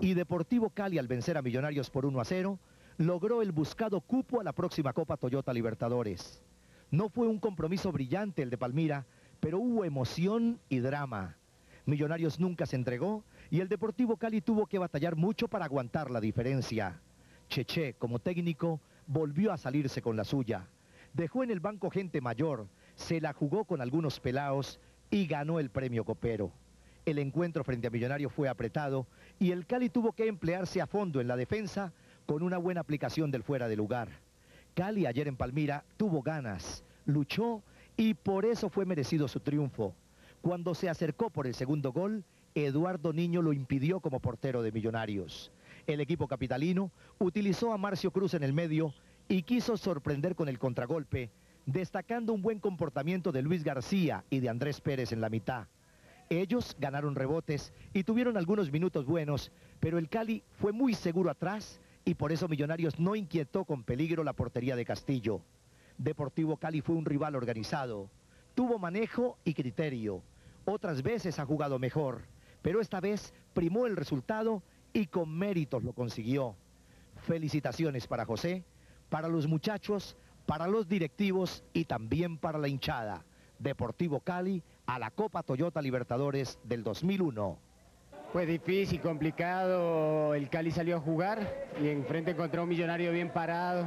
Y Deportivo Cali, al vencer a Millonarios por 1-0, logró el buscado cupo a la próxima Copa Toyota Libertadores. No fue un compromiso brillante el de Palmira, pero hubo emoción y drama. Millonarios nunca se entregó y el Deportivo Cali tuvo que batallar mucho para aguantar la diferencia. Cheche, como técnico, volvió a salirse con la suya. Dejó en el banco gente mayor, se la jugó con algunos pelaos y ganó el premio copero. El encuentro frente a Millonarios fue apretado y el Cali tuvo que emplearse a fondo en la defensa con una buena aplicación del fuera de lugar. Cali ayer en Palmira tuvo ganas, luchó y por eso fue merecido su triunfo. Cuando se acercó por el segundo gol, Eduardo Niño lo impidió como portero de Millonarios. El equipo capitalino utilizó a Marcio Cruz en el medio y quiso sorprender con el contragolpe, destacando un buen comportamiento de Luis García y de Andrés Pérez en la mitad. Ellos ganaron rebotes y tuvieron algunos minutos buenos, pero el Cali fue muy seguro atrás y por eso Millonarios no inquietó con peligro la portería de Castillo. Deportivo Cali fue un rival organizado, tuvo manejo y criterio. Otras veces ha jugado mejor, pero esta vez primó el resultado y con méritos lo consiguió. Felicitaciones para José, para los muchachos, para los directivos y también para la hinchada. Deportivo Cali a la Copa Toyota Libertadores del 2001. Pues difícil, complicado, el Cali salió a jugar y enfrente encontró un Millonario bien parado,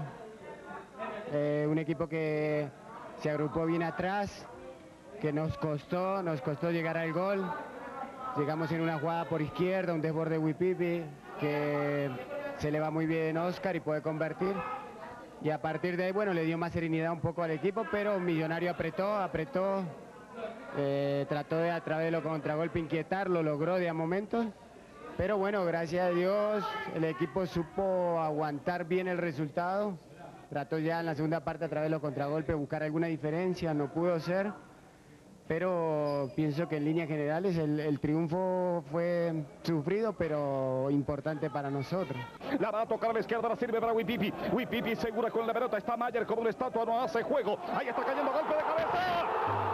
un equipo que se agrupó bien atrás, que nos costó llegar al gol. Llegamos en una jugada por izquierda, un desborde de Huipipi, que se le va muy bien Oscar y puede convertir. Y a partir de ahí, bueno, le dio más serenidad un poco al equipo, pero Millonario apretó, trató de a través de los contragolpes inquietar, lo logró de a momentos. Pero bueno, gracias a Dios, el equipo supo aguantar bien el resultado. Trató ya en la segunda parte a través de los contragolpes buscar alguna diferencia, no pudo ser. Pero pienso que en líneas generales el triunfo fue sufrido, pero importante para nosotros. La va a tocar a la izquierda, la sirve para Huipipi. Huipipi segura con la pelota, está Mayer como una estatua, no hace juego. Ahí está cayendo, golpe de cabeza.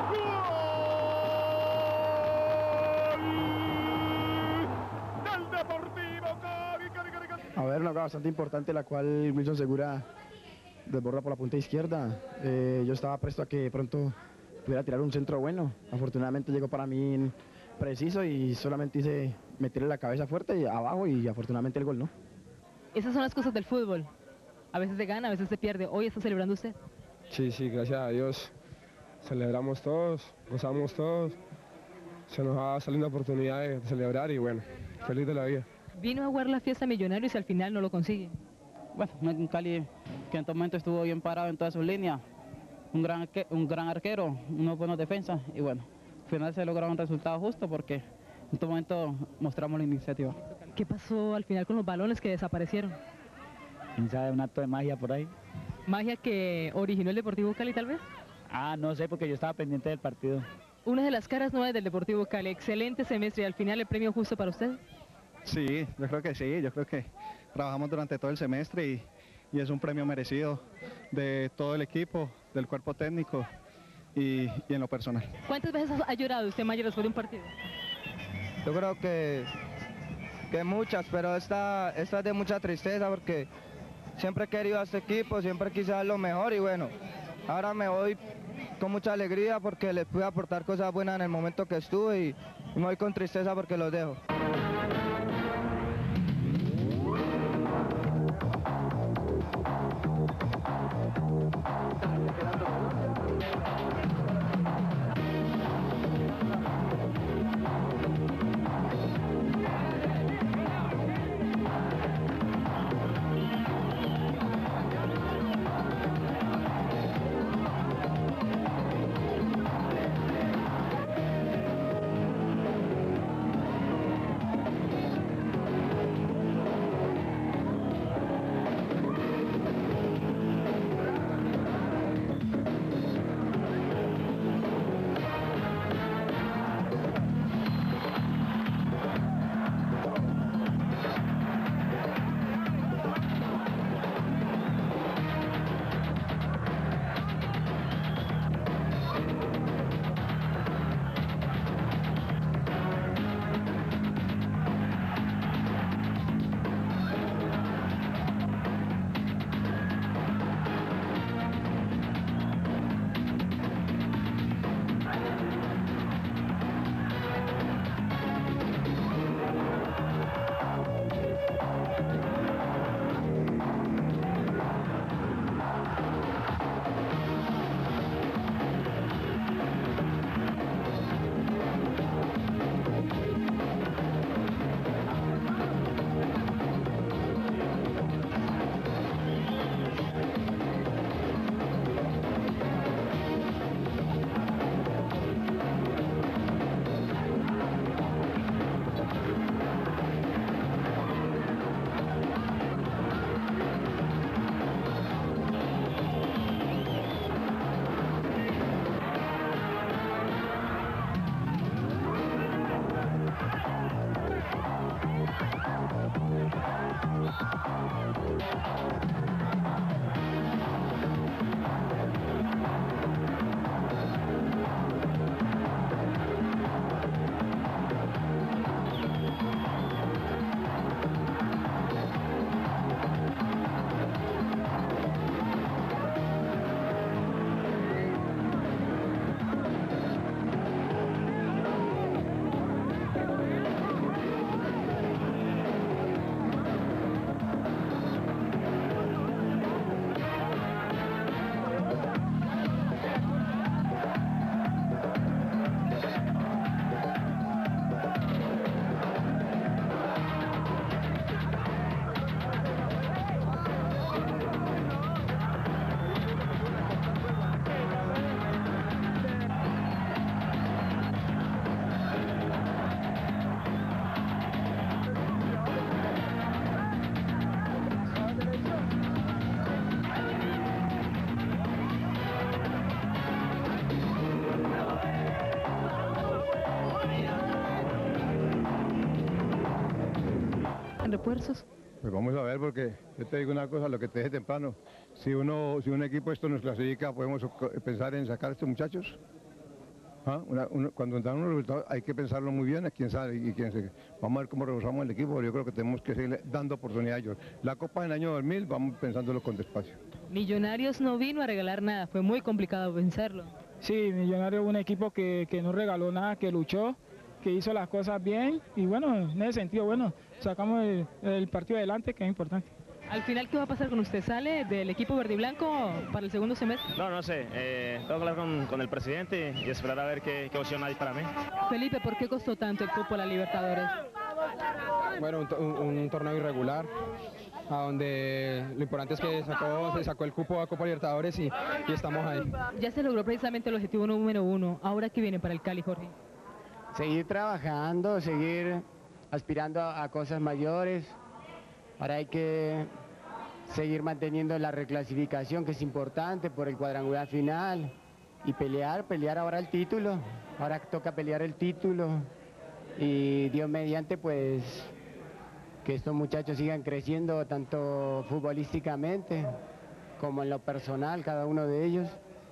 ¡Gol! ¡Del Deportivo Cali! A ver, una jugada bastante importante, la cual Wilson Segura desborda por la punta izquierda. Yo estaba presto a que pronto pudiera tirar un centro bueno. Afortunadamente llegó para mí preciso y solamente hice meterle la cabeza fuerte y abajo y afortunadamente el gol, ¿no? Esas son las cosas del fútbol. A veces se gana, a veces se pierde. ¿Hoy está celebrando usted? Sí, gracias a Dios. Celebramos todos, gozamos todos. Se nos va saliendo la oportunidad de celebrar y bueno, feliz de la vida. Vino a jugar la fiesta Millonarios y al final no lo consigue. Bueno, un Cali que en todo momento estuvo bien parado en todas sus líneas. Un gran arquero, unos buenos defensas y bueno, al final se logró un resultado justo porque en todo momento mostramos la iniciativa. ¿Qué pasó al final con los balones que desaparecieron? ¿Quién sabe? Un acto de magia por ahí. ¿Magia que originó el Deportivo Cali tal vez? Ah, no sé porque yo estaba pendiente del partido. Una de las caras nuevas del Deportivo Cali, excelente semestre y al final el premio justo para usted. Sí, yo creo que trabajamos durante todo el semestre y es un premio merecido de todo el equipo, del cuerpo técnico y en lo personal. ¿Cuántas veces ha llorado usted, Mayer, después de un partido? Yo creo que muchas, pero esta es de mucha tristeza porque siempre he querido a este equipo, siempre quise dar lo mejor y bueno, ahora me voy con mucha alegría porque les pude aportar cosas buenas en el momento que estuve y me voy con tristeza porque los dejo. ¿Necesitan refuerzos? Pues vamos a ver, porque yo te digo una cosa, lo que te dije temprano, si un equipo esto nos clasifica, podemos pensar en sacar a estos muchachos. Cuando dan unos resultados hay que pensarlo muy bien a quién sale y quién se... Vamos a ver cómo reforzamos el equipo, pero yo creo que tenemos que seguir dando oportunidad a ellos. La Copa del año 2000 vamos pensándolo con despacio. Millonarios no vino a regalar nada, fue muy complicado vencerlo. Sí, Millonarios es un equipo que no regaló nada, que luchó, que hizo las cosas bien y bueno, en ese sentido, bueno, sacamos el partido adelante, que es importante. Al final, ¿qué va a pasar con usted? ¿Sale del equipo verde y blanco para el segundo semestre? No sé. Tengo que hablar con el presidente y esperar a ver qué opción hay para mí. Felipe, ¿por qué costó tanto el cupo a la Libertadores? Bueno, un torneo irregular, a donde lo importante es que se sacó el cupo a Copa Libertadores y estamos ahí. Ya se logró precisamente el objetivo número 1. ¿Ahora qué viene para el Cali, Jorge? Seguir trabajando, seguir aspirando a cosas mayores. Ahora hay que seguir manteniendo la reclasificación, que es importante por el cuadrangular final, y pelear ahora el título. Ahora toca pelear el título y Dios mediante, pues que estos muchachos sigan creciendo tanto futbolísticamente como en lo personal, cada uno de ellos.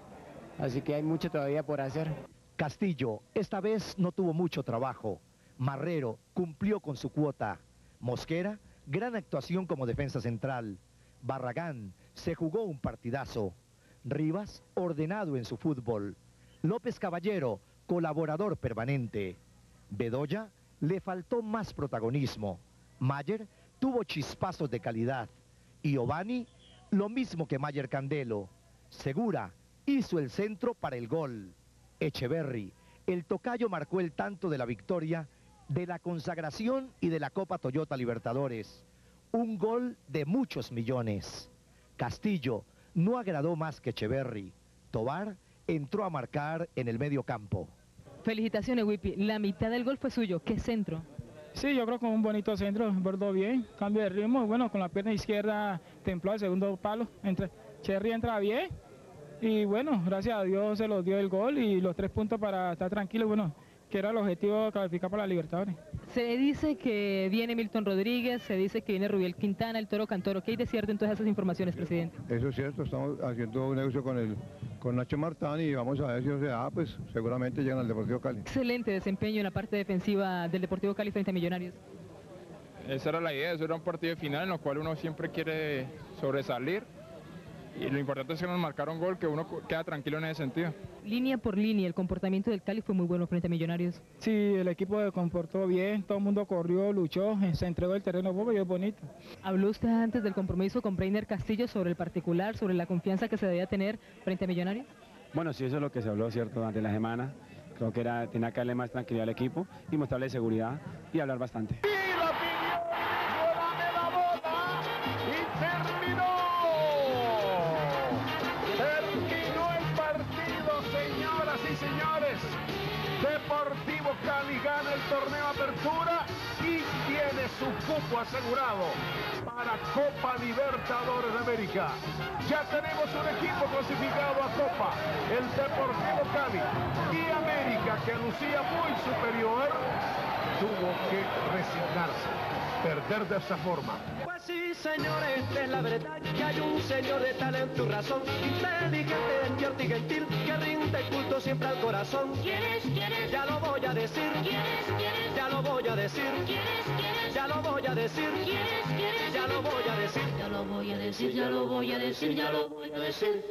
Así que hay mucho todavía por hacer. Castillo, esta vez no tuvo mucho trabajo. Marrero cumplió con su cuota. Mosquera, gran actuación como defensa central. Barragán se jugó un partidazo. Rivas, ordenado en su fútbol. López Caballero, colaborador permanente. Bedoya, le faltó más protagonismo. Mayer tuvo chispazos de calidad. Y Obani, lo mismo que Mayer Candelo. Segura hizo el centro para el gol. Echeverry, el tocayo, marcó el tanto de la victoria, de la consagración y de la Copa Toyota Libertadores. Un gol de muchos millones. Castillo no agradó más que Echeverry. Tobar entró a marcar en el medio campo. Felicitaciones, Wipi. La mitad del gol fue suyo. ¿Qué centro? Sí, yo creo que un bonito centro, bordó bien, cambio de ritmo, bueno, con la pierna izquierda templó el segundo palo, Cherry entra bien y bueno, gracias a Dios se los dio el gol y los 3 puntos para estar tranquilo, bueno, que era el objetivo de calificar para la Libertadores. Se dice que viene Milton Rodríguez, se dice que viene Rubiel Quintana, el Toro Cantoro. ¿Qué hay de cierto en todas esas informaciones, presidente? Eso es cierto, estamos haciendo un negocio con Nacho Martán y vamos a ver si no se da, pues seguramente llegan al Deportivo Cali. Excelente desempeño en la parte defensiva del Deportivo Cali frente a Millonarios. Esa era la idea, eso era un partido final en el cual uno siempre quiere sobresalir. Y lo importante es que nos marcaron gol, que uno queda tranquilo en ese sentido. Línea por línea, el comportamiento del Cali fue muy bueno frente a Millonarios. Sí, el equipo se comportó bien, todo el mundo corrió, luchó, se entregó el terreno poco y es bonito. ¿Habló usted antes del compromiso con Breiner Castillo sobre el particular, sobre la confianza que se debía tener frente a Millonarios? Bueno, sí, eso es lo que se habló, cierto, durante la semana. Creo que tenía que darle más tranquilidad al equipo y mostrarle seguridad y hablar bastante. Deportivo Cali gana el torneo Apertura y tiene su cupo asegurado para Copa Libertadores de América. Ya tenemos un equipo clasificado a Copa, el Deportivo Cali, y América, que lucía muy superior, tuvo que resignarse, perder de esa forma. Pues sí, señores, es la verdad que hay un señor de talento y razón, inteligente, despierto y gentil, que rinde culto siempre al corazón. ¿Quieres? Ya lo voy a decir. ¿Quieres? Ya lo voy a decir. ¿Quieres? Ya lo voy a decir. ¿Quieres? Ya lo voy a decir. Ya lo voy a decir, ya lo voy a decir, ya lo voy a decir.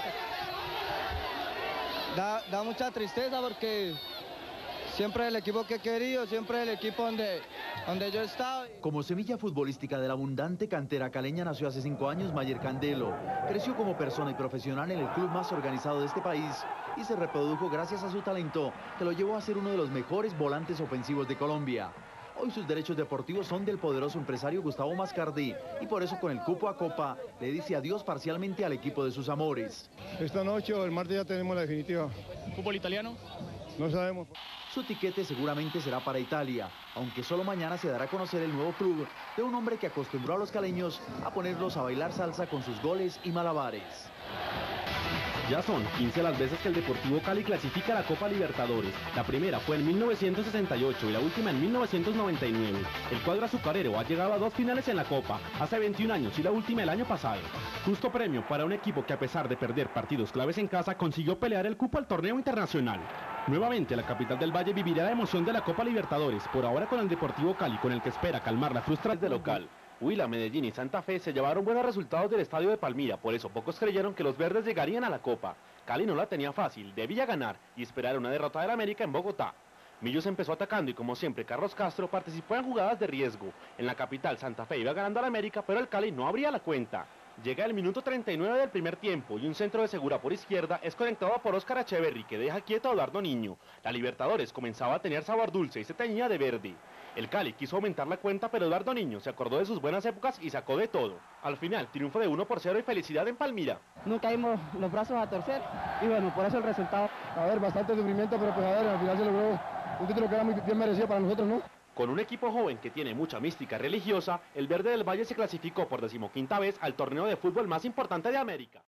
Da mucha tristeza porque siempre el equipo que he querido, siempre el equipo donde yo he estado. Como semilla futbolística de la abundante cantera caleña nació hace 5 años Mayer Candelo. Creció como persona y profesional en el club más organizado de este país y se reprodujo gracias a su talento, que lo llevó a ser uno de los mejores volantes ofensivos de Colombia. Hoy sus derechos deportivos son del poderoso empresario Gustavo Mascardi y por eso con el cupo a Copa le dice adiós parcialmente al equipo de sus amores. Esta noche o el martes ya tenemos la definitiva. ¿Fútbol italiano? No sabemos. Su tiquete seguramente será para Italia, aunque solo mañana se dará a conocer el nuevo club de un hombre que acostumbró a los caleños a ponerlos a bailar salsa con sus goles y malabares. Ya son 15 las veces que el Deportivo Cali clasifica a la Copa Libertadores. La primera fue en 1968 y la última en 1999. El cuadro azucarero ha llegado a 2 finales en la Copa, hace 21 años y la última el año pasado. Justo premio para un equipo que a pesar de perder partidos claves en casa, consiguió pelear el cupo al torneo internacional. Nuevamente la capital del Valle vivirá la emoción de la Copa Libertadores, por ahora con el Deportivo Cali, con el que espera calmar la frustración de local. Huila, Medellín y Santa Fe se llevaron buenos resultados del estadio de Palmira, por eso pocos creyeron que los verdes llegarían a la Copa. Cali no la tenía fácil, debía ganar y esperar una derrota del América en Bogotá. Millos empezó atacando y como siempre Carlos Castro participó en jugadas de riesgo. En la capital Santa Fe iba ganando al América, pero el Cali no abría la cuenta. Llega el minuto 39 del primer tiempo y un centro de Segura por izquierda es conectado por Óscar Echeverri, que deja quieto a Eduardo Niño. La Libertadores comenzaba a tener sabor dulce y se teñía de verde. El Cali quiso aumentar la cuenta, pero Eduardo Niño se acordó de sus buenas épocas y sacó de todo. Al final, triunfo de 1-0 y felicidad en Palmira. Nunca dimos los brazos a torcer y bueno, por eso el resultado. A ver, bastante sufrimiento, pero pues a ver, al final se logró un título que era muy bien merecido para nosotros, ¿no? Con un equipo joven que tiene mucha mística religiosa, el Verde del Valle se clasificó por 15ª vez al torneo de fútbol más importante de América.